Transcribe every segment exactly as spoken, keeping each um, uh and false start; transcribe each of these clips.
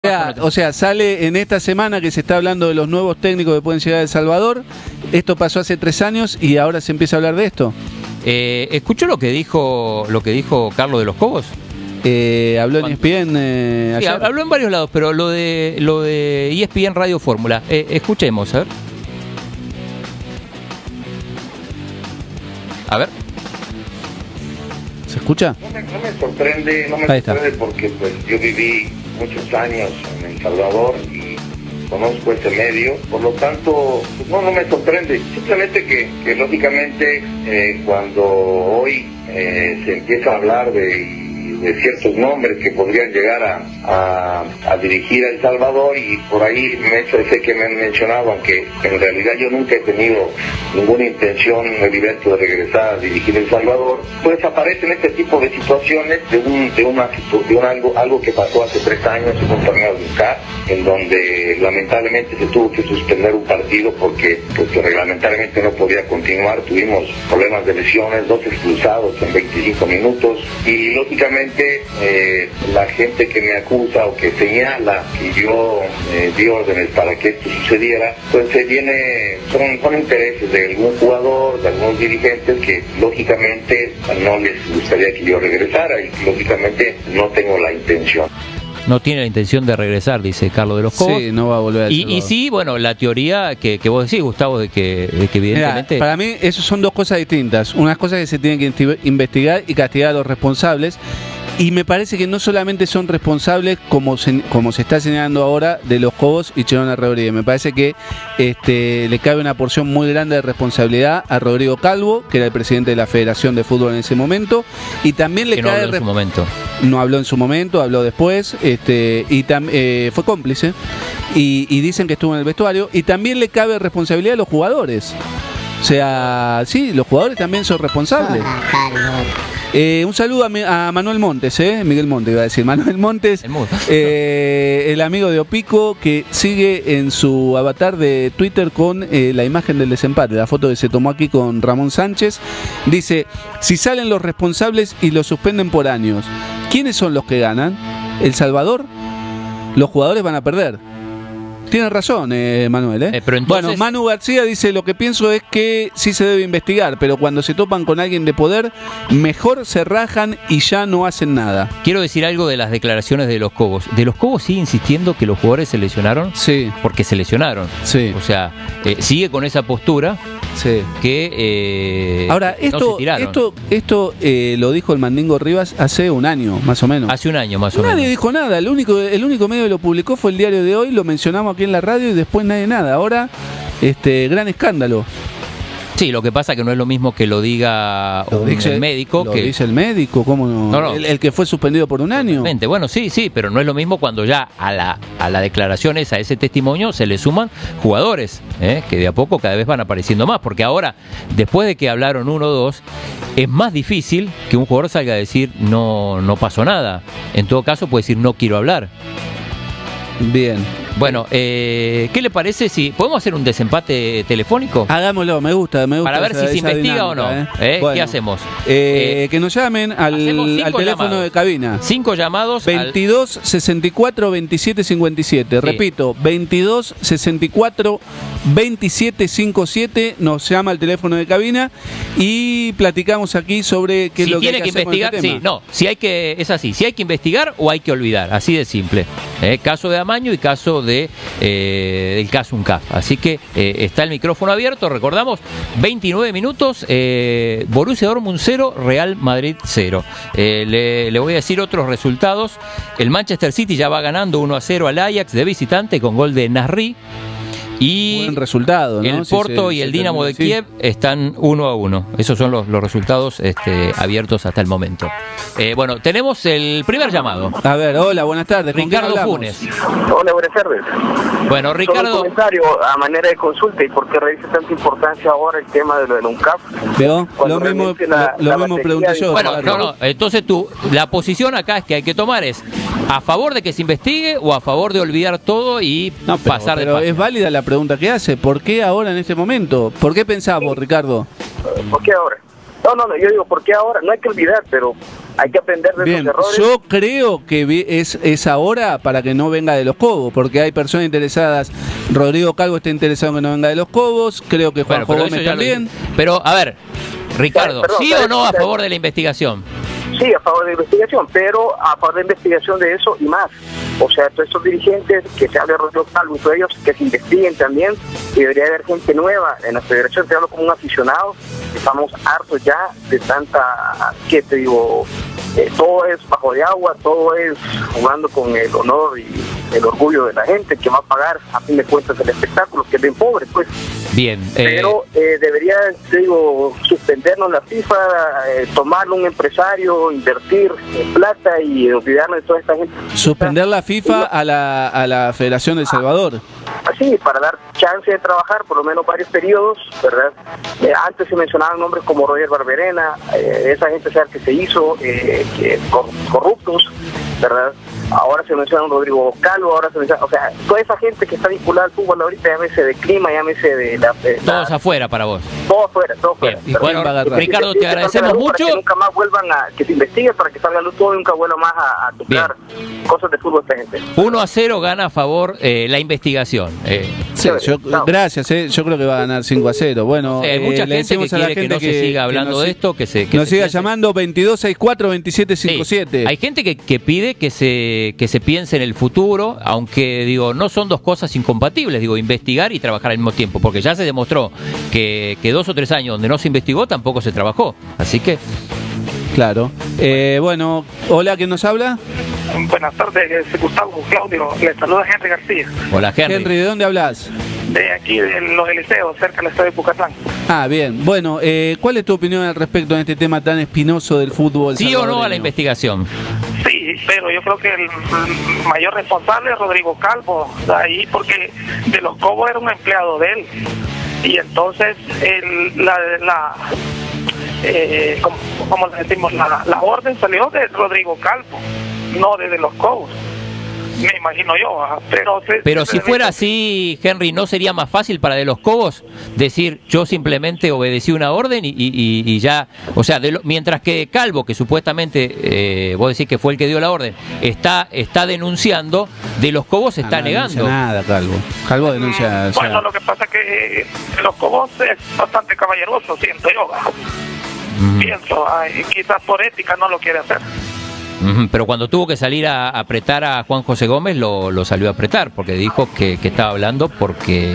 O sea, o sea, sale en esta semana que se está hablando de los nuevos técnicos que pueden llegar a El Salvador. Esto pasó hace tres años y ahora se empieza a hablar de esto. Eh, ¿Escuchó lo que dijo lo que dijo Carlos de los Cobos? Eh, habló en E S P N eh, sí, ayer. habló en varios lados, pero lo de lo de E S P N Radio Fórmula. Eh, escuchemos, a ver. A ver. ¿Se escucha? No me, no me sorprende, no me Ahí está. sorprende porque pues yo viví muchos años en El Salvador y conozco ese medio, por lo tanto, pues, no, no me sorprende. Simplemente que, que lógicamente eh, cuando hoy eh, se empieza a hablar de, de ciertos nombres que podrían llegar a, a, a dirigir a El Salvador, y por ahí me sé que me han mencionado, aunque en realidad yo nunca he tenido ninguna intención, Heriberto, de regresar a dirigir El Salvador, pues aparecen este tipo de situaciones de un de una de un algo algo que pasó hace tres años en un torneo de U C A P, en donde lamentablemente se tuvo que suspender un partido porque pues, que reglamentariamente no podía continuar. Tuvimos problemas de lesiones, dos expulsados en veinticinco minutos, y lógicamente eh, la gente que me acusa o que señala que yo eh, di órdenes para que esto sucediera, pues se viene son, son intereses de algún jugador, de algunos dirigentes que lógicamente no les gustaría que yo regresara, y lógicamente no tengo la intención. No tiene la intención de regresar, dice Carlos de los Cobos. Sí, no va a volver a El y, Salvador. y sí, bueno, la teoría que, que vos decís, Gustavo, de que, de que evidentemente... Mirá, para mí eso son dos cosas distintas. Unas cosas que se tienen que insti- investigar y castigar a los responsables. Y me parece que no solamente son responsables, como se, como se está señalando ahora, de los Cobos y Cherona Rodríguez. Me parece que este, le cabe una porción muy grande de responsabilidad a Rodrigo Calvo, que era el presidente de la Federación de Fútbol en ese momento. Y también le que no cae... habló en su momento. No habló en su momento, habló después, este, y tam, eh, fue cómplice. Y, y dicen que estuvo en el vestuario. Y también le cabe responsabilidad a los jugadores. O sea, sí, los jugadores también son responsables. Eh, un saludo a, mi, a Manuel Montes, eh, Miguel Montes iba a decir, Manuel Montes, El, eh, el amigo de Opico, que sigue en su avatar de Twitter con eh, la imagen del desempate, la foto que se tomó aquí con Ramón Sánchez. Dice, si salen los responsables y los suspenden por años, ¿quiénes son los que ganan? ¿El Salvador? Los jugadores van a perder. Tiene razón, eh, Manuel. ¿eh? Eh, pero entonces... Bueno, Manu García dice, lo que pienso es que sí se debe investigar, pero cuando se topan con alguien de poder, mejor se rajan y ya no hacen nada. Quiero decir algo de las declaraciones de los Cobos. De los Cobos sigue insistiendo que los jugadores se lesionaron. Sí. Porque se lesionaron. Sí. O sea, eh, sigue con esa postura Sí. que eh, Ahora, no esto, se tiraron. esto, esto eh, lo dijo el Mandingo Rivas hace un año, más o menos. Hace un año más o Nadie menos. dijo nada, el único, el único medio que lo publicó fue el Diario de Hoy, lo mencionamos aquí en la radio y después nadie nada. Ahora, este gran escándalo. Sí, lo que pasa que no es lo mismo que lo diga Lo un dice, el médico lo que dice el médico, ¿cómo no? No, no. El, el que fue suspendido por un año. Totalmente. Bueno, sí, sí, pero no es lo mismo cuando ya a la, a la declaración esa, a ese testimonio, se le suman jugadores, ¿eh? que de a poco cada vez van apareciendo más, porque ahora, después de que hablaron uno o dos, es más difícil que un jugador salga a decir no, no pasó nada. En todo caso puede decir no quiero hablar. Bien. Bueno, eh, ¿qué le parece si podemos hacer un desempate telefónico? Hagámoslo, me gusta, me gusta. Para ver esa- si se esa investiga o no. dinámica, ¿Eh? Bueno, ¿Qué hacemos? eh, Eh, que nos llamen al, hacemos cinco al teléfono llamados. de cabina. Cinco llamados al... veintidós sesenta y cuatro veintisiete cincuenta y siete. Sí. Repito, veintidós sesenta y cuatro veintisiete cincuenta y siete. Nos llama al teléfono de cabina y platicamos aquí sobre qué si es lo que hay tiene que, que hacer con investigar, este sí, tema. no, si hay que, es así, si hay que investigar o hay que olvidar, así de simple. Eh, caso de amaño y caso de eh, del caso U N C A F. Así que eh, está el micrófono abierto, recordamos, veintinueve minutos, eh, Borussia Dortmund cero, Real Madrid cero. Eh, le, le voy a decir otros resultados. El Manchester City ya va ganando uno a cero al Ajax de visitante con gol de Nasri. Y Buen resultado, ¿no? el Si Porto se- y se el Dinamo de termina así. Kiev están uno a uno. Esos son los, los resultados este, abiertos hasta el momento. Eh, bueno, tenemos el primer llamado. A ver, hola, buenas tardes. ¿Con quién Ricardo hablamos? Funes. Hola, buenas tardes. Bueno, Solo un Ricardo, comentario a manera de consulta y por qué revisa tanta importancia ahora el tema de lo del U N C A F. ¿Veo? Cuando Lo mismo, realmente la- lo la mismo batería pregunté de- yo. bueno, Ricardo. no, no, entonces tú, la posición acá es que hay que tomar es a favor de que se investigue o a favor de olvidar todo y No, pero, pasar de pero página. es válida la pregunta que hace. ¿Por qué ahora en este momento? ¿Por qué pensás vos, Ricardo? ¿Por qué ahora? No, no, no, yo digo, ¿por qué ahora? No hay que olvidar, pero hay que aprender de Bien, esos errores. yo creo que es, es ahora para que no venga de los Cobos, porque hay personas interesadas. Rodrigo Calvo está interesado en que no venga de los Cobos, creo que Juanjo Bueno, pero Gómez eso ya lo también. dije. Pero, a ver, Ricardo, Perdón, ¿sí perdón, o no a perdón. favor de la investigación? Sí, a favor de la investigación, pero a favor de la investigación de eso y más. O sea, todos estos dirigentes, que se hable de Rodrigo Calvo y todos ellos, que se investiguen también, y debería haber gente nueva en la federación. Te hablo como un aficionado, estamos hartos ya de tanta, ¿qué te digo? Eh, todo es bajo de agua, todo es jugando con el honor y el orgullo de la gente que va a pagar, a fin de cuentas, el espectáculo, que es bien pobre, pues. Bien. Eh, Pero eh, debería, te digo, suspendernos la FIFA, eh, tomarlo un empresario, invertir en plata y olvidarnos de toda esta gente. Suspender la FIFA a la, a la Federación de El Salvador. Así, para dar chance de trabajar por lo menos varios periodos, ¿verdad? Eh, antes se mencionaban nombres como Roger Barberena, eh, esa gente sabe que se hizo, eh, que cor corruptos, ¿verdad? Ahora se menciona Rodrigo Calvo, ahora se menciona, o sea, toda esa gente que está vinculada al fútbol ahorita, llámese de clima, llámese de la... De todos la, afuera para vos. todo afuera, todo afuera. Bien, y bueno, Ricardo, te agradecemos mucho. Para que nunca más vuelvan a, que se investigue, para que salga luz todo y nunca vuelva más a, a tocar cosas de fútbol esta gente. uno a cero gana a favor eh, la investigación. Eh, Sí, yo, gracias, eh, yo creo que va a ganar cinco a cero. Bueno, hay mucha eh, le gente que decimos a la quiere que gente no que se siga hablando nos, de esto, que se que nos se siga piense. llamando veintidós sesenta y cuatro veintisiete cincuenta y siete. Hay gente que, que pide que se que se piense en el futuro, aunque digo, no son dos cosas incompatibles, digo, investigar y trabajar al mismo tiempo, porque ya se demostró que, que dos o tres años donde no se investigó tampoco se trabajó. Así que Claro. Eh, bueno, hola, ¿quién nos habla? Buenas tardes, Gustavo, Claudio, le saluda Henry García. Hola, Henry. Henry, ¿de dónde hablas? De aquí, de Los Eliseos, cerca del estadio de Pucatlán. Ah, bien. Bueno, eh, ¿cuál es tu opinión al respecto de este tema tan espinoso del fútbol ¿Sí o no a la salvadoreño? investigación? Sí, pero yo creo que el mayor responsable es Rodrigo Calvo, ahí porque de los Cobos era un empleado de él. Y entonces, el, la, la eh, como, como le decimos, la, la orden salió de Rodrigo Calvo, no desde los Cobos. Me imagino yo, pero... Se, Pero se si fuera así, Henry, ¿no sería más fácil para de los Cobos decir yo simplemente obedecí una orden y, y, y ya, o sea, de lo, mientras que Calvo, que supuestamente eh, vos decís que fue el que dio la orden, está está denunciando, de los Cobos se está Ah, no negando? denuncia nada, Calvo. Calvo denuncia... Mm, o sea, bueno, lo que pasa es que eh, los Cobos es bastante caballeroso, siento yo. Mm. Pienso, ay, quizás por ética no lo quiere hacer. Ujú, pero cuando tuvo que salir a apretar a Juan José Gómez, lo, lo salió a apretar, porque dijo que, que estaba hablando porque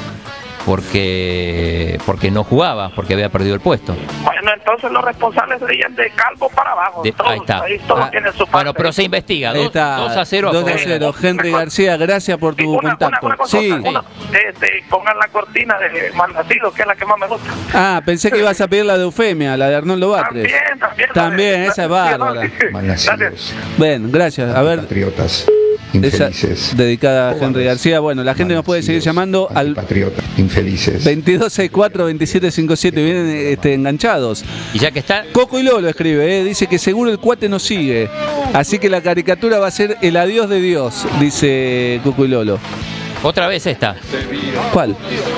porque porque no jugaba, porque había perdido el puesto. Bueno, entonces los responsables serían de Calvo para abajo. De- todos, ahí está. ahí todos Ah, tienen su parte. Bueno, pero se investiga. ahí dos- está, dos a cero a dos a favor. cero. Henry García, gracias por Y tu una, una, contacto. una cosa, Sí. una, este, pongan la cortina de Malnacido, que es la que más me gusta. Ah, pensé que ibas a pedir la de Eufemia, la de Arnoldo Batres. También, también. la También, de- esa es la- bárbara. Malnacidos, Bien, gracias. A ver, patriotas, esa infelices. dedicada a Henry Cobardes, García. Bueno, la gente nos puede seguir malnacidos, llamando al antipatriotas, infelices. veintidós sesenta y cuatro veintisiete cincuenta y siete. Vienen este, enganchados. Y ya que está, Coco y Lolo escribe, eh, dice que seguro el cuate nos sigue. Así que la caricatura va a ser el adiós de Dios, dice Coco y Lolo. otra vez esta. ¿Cuál?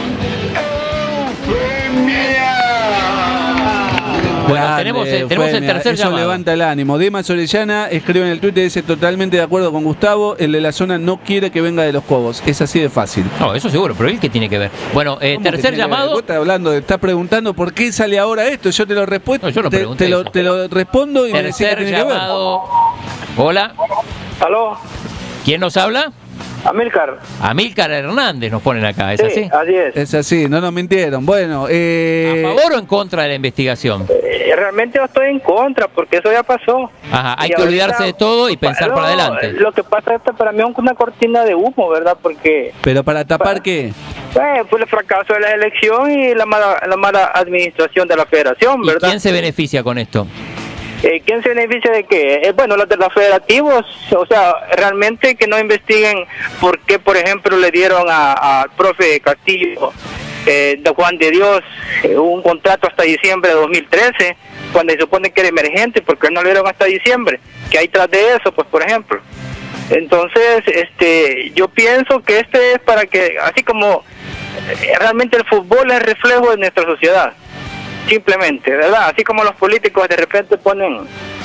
Bueno, Grande, tenemos, eh, tenemos el Eufemia, tercer eso llamado. levanta el ánimo. Dimas Orellana escribe en el Twitter, dice totalmente de acuerdo con Gustavo, el de la zona no quiere que venga de los Cobos. Es así de fácil. No, eso seguro, pero él que tiene que ver. Bueno, eh, ¿Cómo que tercer tiene que ver? llamado. Vos estás hablando, estás preguntando por qué sale ahora esto. Yo te lo respondo. No, yo no te, pregunté te lo, eso. te lo respondo y me decís que Tercer tiene que ver. llamado. Hola, ¿Aló? ¿quién nos habla? Amílcar. Amílcar Hernández nos ponen acá, ¿es Sí, así? así es. Es así, no nos mintieron. Bueno, eh, ¿A favor o en contra de la investigación? Eh, realmente yo estoy en contra, porque eso ya pasó. Ajá, hay Y que ahorita- olvidarse de todo y pensar No, para adelante. Lo que pasa es que para mí es una cortina de humo, ¿verdad? Porque pero para tapar qué? eh, fue el fracaso de la elección y la mala, la mala administración de la federación, ¿Y ¿verdad? quién se beneficia con esto? Eh, ¿Quién se beneficia de qué? Eh, bueno, los de los federativos, o sea, realmente que no investiguen por qué, por ejemplo, le dieron a- al profe Castillo, eh, de Juan de Dios, eh, un contrato hasta diciembre de dos mil trece, cuando se supone que era emergente, porque no le dieron hasta diciembre. ¿Qué hay tras de eso, pues, por ejemplo? Entonces, este, yo pienso que este es para que, así como eh, realmente el fútbol es reflejo de nuestra sociedad. Simplemente, ¿verdad? Así como los políticos de repente ponen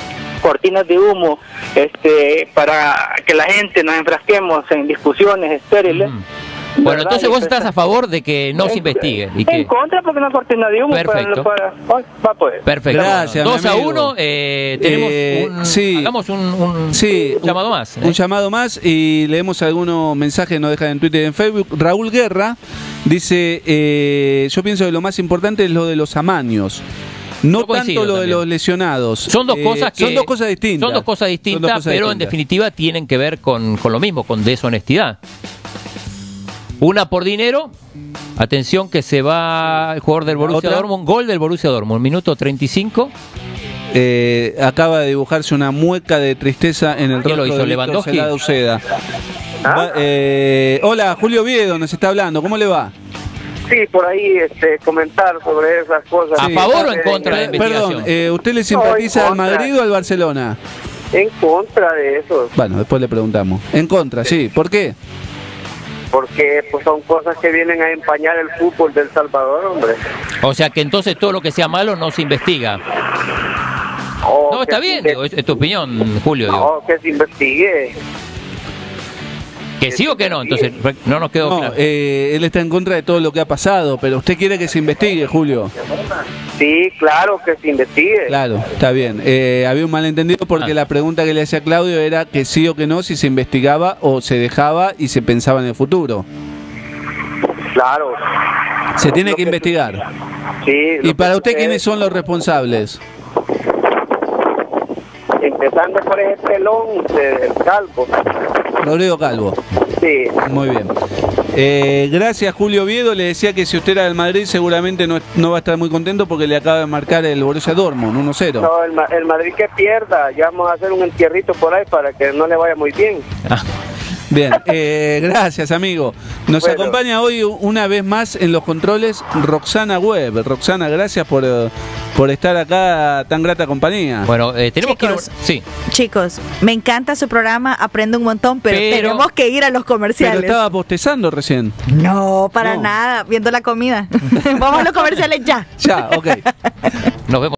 cortinas de humo este, para que la gente nos enfrasquemos en discusiones estériles. Mm. Bueno, entonces vos estás a favor de que no en, se investigue. ¿Y en que... contra porque una cortina de humo Perfecto. para, para, va a poder. Perfecto. Gracias, dos mi a amigo. uno, eh, tenemos Eh, un, sí. hagamos un, un, Sí, un llamado más. ¿eh? Un llamado más y leemos algunos mensajes que nos dejan en Twitter y en Facebook. Raúl Guerra dice, eh, yo pienso que lo más importante es lo de los amaños. No Yo coincido tanto lo también. de los lesionados. Son dos Eh, cosas que son dos cosas distintas. Son dos cosas distintas, Son dos cosas pero en distintas. definitiva tienen que ver con, con lo mismo, con deshonestidad. Una por dinero. Atención que se va el jugador del Borussia ¿Otra? Dortmund, gol del Borussia Dortmund, minuto treinta y cinco. Eh, acaba de dibujarse una mueca de tristeza en el ¿Quién lo rostro hizo, de Víctor Lewandowski? Celada Uceda. Va- eh, hola, Julio Viedo nos está hablando. ¿Cómo le va? Sí, por ahí este, comentar sobre esas cosas. ¿A Sí. favor o en contra de la Eh, investigación? Perdón, eh, ¿usted le No, simpatiza en al contra. Madrid o al Barcelona? En contra de eso, Bueno, después le preguntamos. En contra, sí. ¿Por qué? porque pues son cosas que vienen a empañar el fútbol del Salvador, hombre. O sea que entonces todo lo que sea malo no se investiga. O No, que está se bien, inve- digo, es, es tu opinión, Julio. Digo. O que se investigue. ¿Que sí o que no? Entonces re- no nos quedó No, claro. eh, él está en contra de todo lo que ha pasado, pero usted quiere que se investigue, Julio. Sí, claro, que se investigue. Claro, está bien. Eh, había un malentendido porque Ah. la pregunta que le hacía Claudio era que sí o que no, si se investigaba o se dejaba y se pensaba en el futuro. Claro. Se tiene Lo que investigar. Sí. lo ¿Y para que usted sucede- quiénes son los responsables? Empezando por ese pelón del calvo. Rodrigo Calvo. Sí. Muy bien. Eh, gracias, Julio Viedo. Le decía que si usted era del Madrid seguramente no, no va a estar muy contento porque le acaba de marcar el Borussia Dortmund, uno cero. No, el, Ma- el Madrid que pierda, ya vamos a hacer un entierrito por ahí para que no le vaya muy bien. Ah, Bien, eh, gracias, amigo. Nos Bueno. acompaña hoy una vez más en los controles Roxana Webb. Roxana, gracias por, eh, por estar acá, tan grata compañía. bueno, eh, tenemos Chicos. que... Sí. Chicos, me encanta su programa, aprendo un montón, pero, Pero- tenemos que ir a los Pero comerciales. estaba postezando recién. No, para No. nada, viendo la comida. Vamos a los comerciales ya. Ya, ok. Nos vemos.